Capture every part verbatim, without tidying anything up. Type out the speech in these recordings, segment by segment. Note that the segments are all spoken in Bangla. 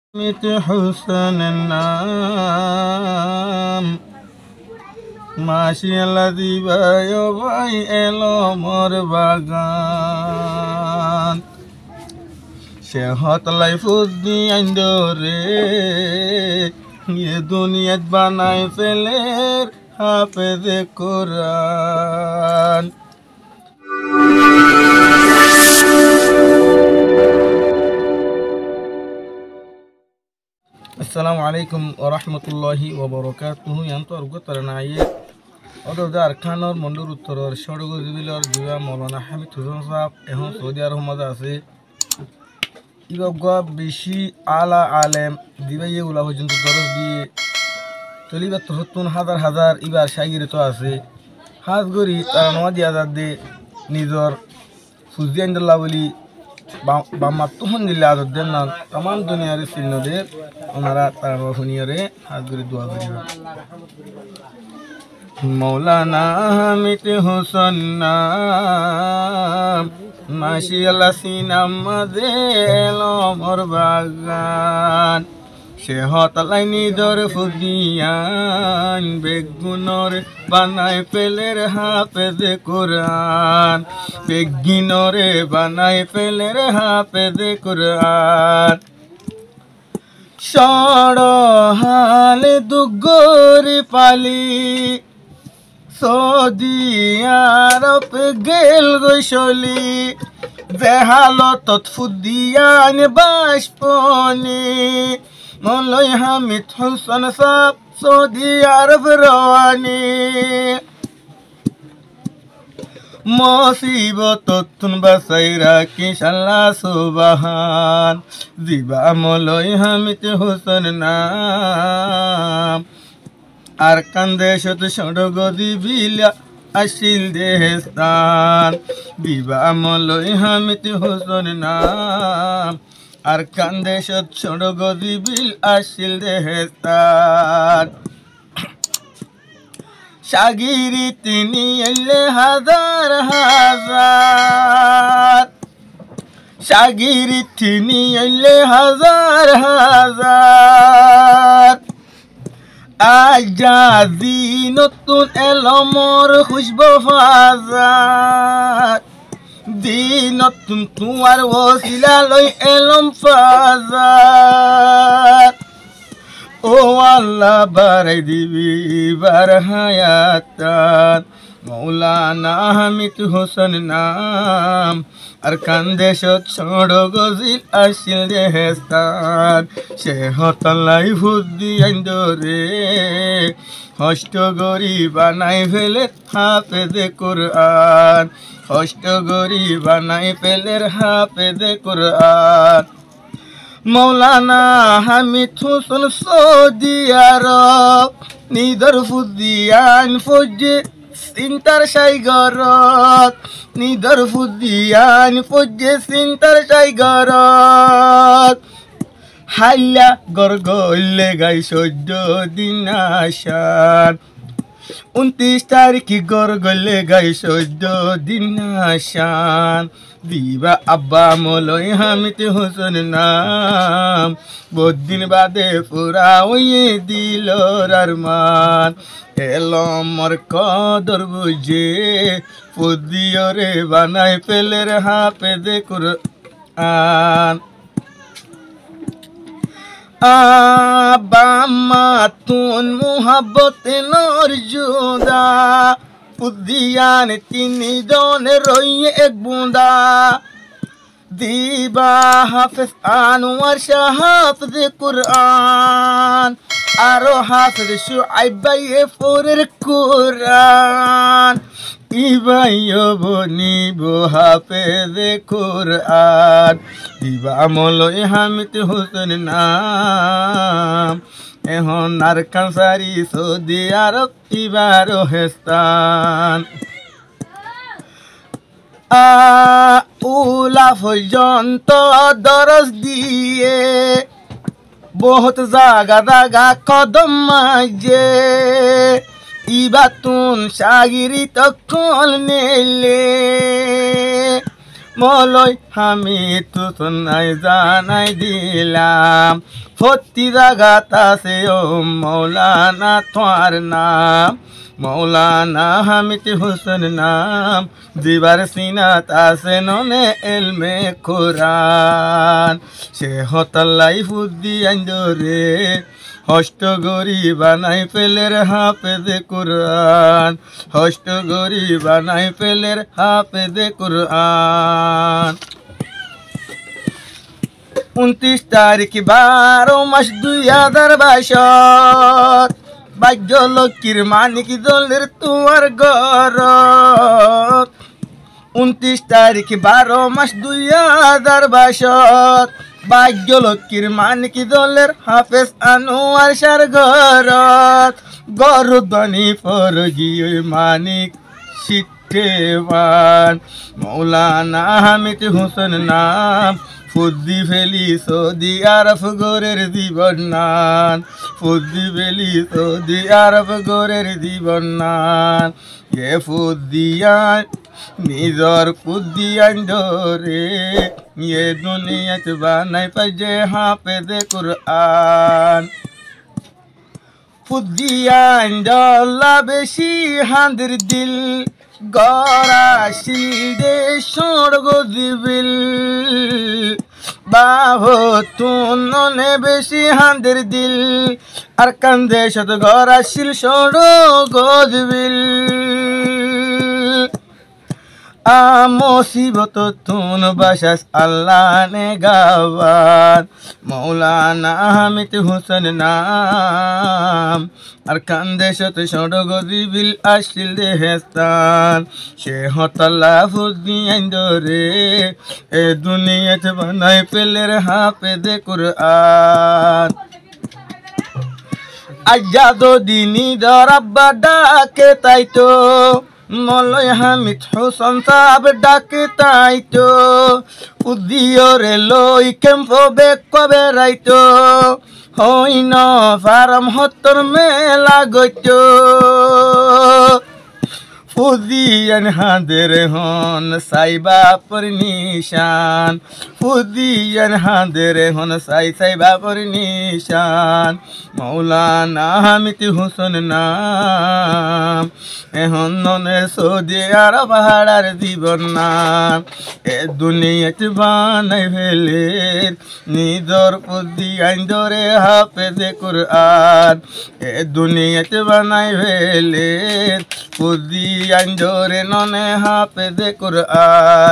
মিত হুসেন নাম মাশিয়াল্লাহ দিবাই ভাই এলো মোর বাগান সে হতলাই ফুদ্দি আইন্দরে এ দুনিয়াত বানাই ফেলের হাফেজে কোরআন। السلام عليكم ورحمة الله وبركاته. ينتو أرجو ترناية أدو دار كانور مندور الترور شرقو زبيلور جوا مولانا حميد حسن صاحب إهون سعودي عرب مدرسة إيجا بشي على عالم دبي ولا هو جنتو درس دي تليبة تحطون هزار هزار إيبار شاعر تو أسي هاز غوري ترنوادي أزاد دي نيزور فوزي عند الله ولي বামাতুহন দিলে আদর দেন না তাম দুনিয়ার সিন্নদের ওনারা তারা হুনিয়রে হাত ধরে দোয়া করিবেন। মৌলানা হামিদ হোসেন নাম মাশিয়াল্লাহ সিনাম মাঝে এলো মোর বাগান সে হতলাই নিদর ফুদিয়ান বেগুনর বানাই পেলের হাফেজে কোরআন বেগিনরে বানাই পেলের হাফেজে কোরআন সড় হালে দুগরি পালি সৌদি আরব গেল গৈশলি বেহালত ফুদিয়ান বাসপনি মৌলাই হামিদ হোসেন সাহেব সৌদি আরব রওয়ানি মুসিবত তুন বাসাই রাখি আল্লাহ সুবহান দিবা মৌলাই হামিদ হোসেন নাম আর কান্দে শত সড়গ দিবিলা আসিল দেহস্তান দিবা মৌলাই হামিদ হোসেন নাম আর কান্দে শত সড়গ দিবিল আসিল দেহস্তান শাগিরি তিনি এলে হাজার হাজার শাগিরি তিনি এলে হাজার হাজার আজাদি নতুন এলো মোর খুশবু ফাজার দিন নতুন তোমার ওসিলা লই এলম ফাজার ও আল্লাহ বারাই দিবি বার হায়াতান মৌলানা হামিদ হোসেন নাম আর কান্দে সত ছোড় গজিল আসিল দেহস্তান সে হতলাই ফুদ্দি আইন্দরে হষ্ট গরি বানাই ফেলে হাফেজে কোরআন হষ্ট গরি বানাই ফেলের হাফেজে কোরআন মৌলানা হামিদ হোসেন সৌদি আরব নিদর ফুদিয়ান ফৌজে সিন্তার সাইগরত নিদর ফুদিয়ান ফৌজে সিন্তার সাইগরত হাইলা গরগলে গাই সহ্য দিন আসান উনত্রিশ তারিখে গরগলে গাই সহ্য দিন আসান দিবা আব্বা মৌলাই হামিদ হোসেন নাম বহুদিন বাদে পুরা ওয়ে দিল আরমান এলো মোর কদর বুঝে ফুদিয়রে বানাই পেলের হাফেজে কোরআন আব্বা তুন মুহাব্বতে নর জুদা ফুদিয়ান তিনি জন রইয়ে এক বুঁদা দিবা হাফেজ আনোয়ার শাহ হাফেজে কোরআন আরো হাফেজ শুআইব ভাই ফোরের কোরআন ইবাইও বনিব হাফেজে কোরআন দিবা মৌলাই হামিদ হোসেন নাম এখন আর কানসারি সৌদি আরব ইবার হেস্তান উলা পর্যন্ত দরস দিয়ে বহুত জাগা জাগা কদম মাঝে ইবাতুন শাগিরি তখন নেলে মলয় আমি তো নাই জানাই দিলাম প্রতি জাগাত আছে ও মৌলানা তোমার নাম মৌলানা হামিদ হোসেন নাম দিবার সিনাত আছে ননে এলমে কোরআন সে হতাল্লাই ফুদ্দি আইন্দরে হষ্ট গরি বানাই পেলের হাফেজে কোরআন হষ্ট গরি বানাই পেলের হাফেজে কোরআন উনত্রিশ তারিখ বারো মাস দুই হাজার বাইশ ভাগ্য লক্ষ্মীর মানিক দলের তোমার ঘর উনত্রিশ তারিখ বারো মাস দুই হাজার বাইশ ভাগ্য লক্ষ্মীর মানিক দলের হাফেজ আনোয়ার সার ঘর গরুদানি পর গিয়ে মানিক শিটেবান মৌলানা হামিদ হোসেন নাম ফুদ্দি ফেলি সৌদি আরব গোরের জীবন নান ফুদ্দি ফেলি সৌদি আরব গোরের জীবন নান এ ফুদ্দিয়ান নিজর ফুদ্দিয়ান ধরে এ দুনিয়াত বানাই পাইজে হাফেজে কোরআন ফুদ্দিয়ান ডলা বেশি হাঁদের দিল গড়া শিলদে স্বর্গ দিবিল বাহো তুননে বেশি হাঁদের দিল আর কান্দে শত গড়া শিল স্বর্গ দিবিল মুসিবত তুন বাসাস আল্লাহ নে গাওয়ান মৌলানা হামিদ হোসেন নাম আর কান্দে শত সড়গ দিবিল আসিল দেহস্তান সে হতাল্লা ফুদ্দি আইন্দরে এ দুনিয়াত বানাই পেলের হাফেজে কোরআন আজাদ দিনী দরাব্বা ডাকে তাইতো মলয় হামিদ হোসেন সাহেব ডাকে তাইতো উদিয়রে লই কেম্প বেক কবে রাইতো হইন ফারাম হত্তর মেলা গইতো ফুদিয়ান হাঁদের হন সাইবা পর নিশান ফুদিয়ান হাঁদের হন সাই সাইবা পর নিশান মৌলানা হামিদ হোসেন নাম এখন ননে সৌদি আরব হাড়ার জীবন নাম এ দুনিয়াত বানাই ফেলে নিজর ফুদিয়ান ধরে হাফেজে কোরআন এ দুনিয়াত বানাই ফেলে ফুদিয়ান ধরে ননে হাফেজে কোরআন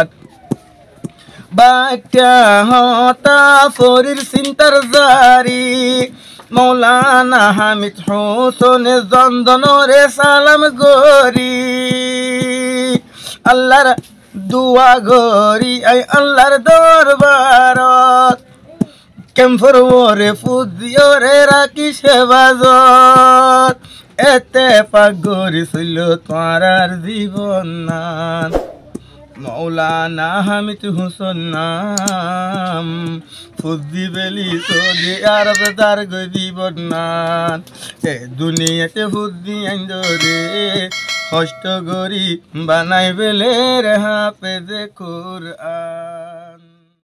বাচ্চা হতা ফরির সিন্তার জারি মৌলানা হামিদ হোসেন জন্দনরে সালাম গরি আল্লাহর দুয়া গরি আই আল্লাহর দরবারত কেমফর ওরে ফুদিয়রে রাখি সেবাজত এতে পাগরি ছিল তোমার জীবন নান মৌলানা হামিদ হোসেন নাম ফুদ্দি বেলি সৌদি আরব তার জীবন নান এ দুনিয়াতে ফুদ্দি আইন্দরে কষ্ট গরি বানাই বেলে হাফেজে কোরআন।